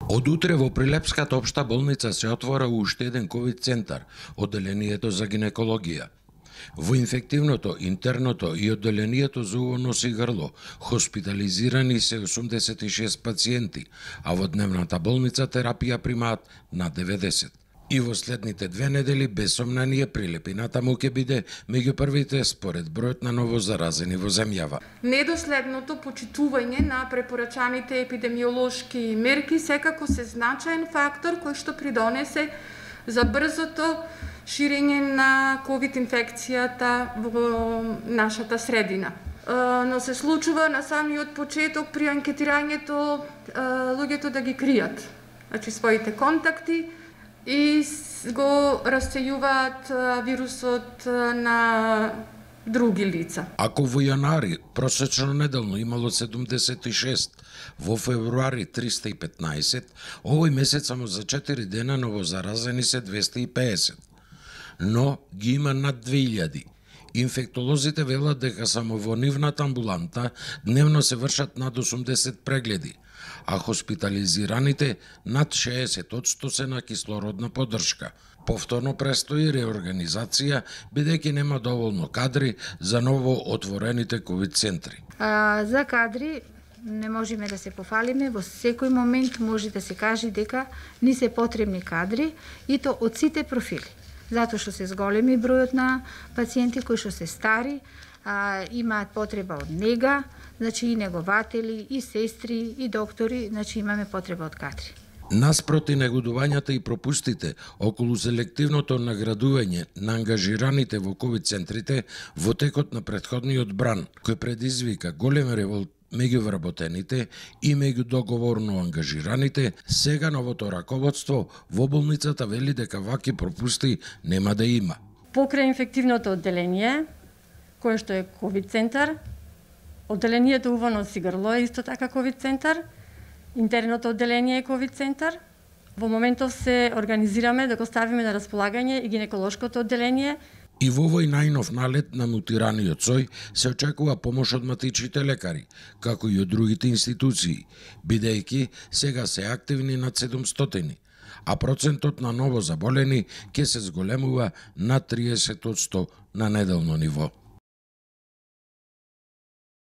Од утре во Прилепската општа болница се отвора уште еден ковид центар, одделението за гинекологија. Во инфективното, интерното и одделението за уво, нос и грло хоспитализирани се 86 пациенти, а во дневната болница терапија примаат на 90. И во следните 2 недели без сомнение Прилепината му ќе биде меѓу првите според бројот на новозаразени во земјава. Недоследното почитување на препорачаните епидемиолошки мерки секако се значаен фактор кој што придонесе за брзото ширење на ковид инфекцијата во нашата средина. Но се случува на самиот почеток при анкетирањето луѓето да ги кријат, значи своите контакти, и го расцејуваат вирусот на други лица. Ако во јанари просечно неделно имало 76, во февруари 315, овој месец само за 4 дена новозаразени се 250. Но ги има над 2000. Инфектолозите велат дека само во нивната амбуланта дневно се вршат над 80 прегледи, а хоспитализираните над 60% се на кислородна поддршка. Повторно престои реорганизација, бидејќи нема доволно кадри за ново отворените ковид центри. За кадри не можеме да се пофалиме, во секој момент може да се каже дека ни се потребни кадри, и то од сите профили. Затоа што се зголеми бројот на пациенти кои што се стари, имаат потреба од нега, значи и негователи, и сестри, и доктори, значи имаме потреба од кадри. Наспроти негодувањата и пропустите околу селективното наградување на ангажираните во ковид центрите во текот на претходниот бран, кој предизвика голем револт меѓу вработените и меѓу договорно ангажираните, сега новото раководство во болницата вели дека ваки пропусти нема да има. Покрај инфективното одделение, кое што е ковид центар, одделението уво, нос и грло е исто така ковид центар, интерното одделение е ковид центар. Во моментов се организираме да го ставиме на располагање и гинеколошкото одделение. И во овој најнов налет на мутираниот сој се очекува помош од матичните лекари, како и од другите институции, бидејќи сега се активни над 700, а процентот на ново заболени ќе се зголемува на 30% на неделно ниво.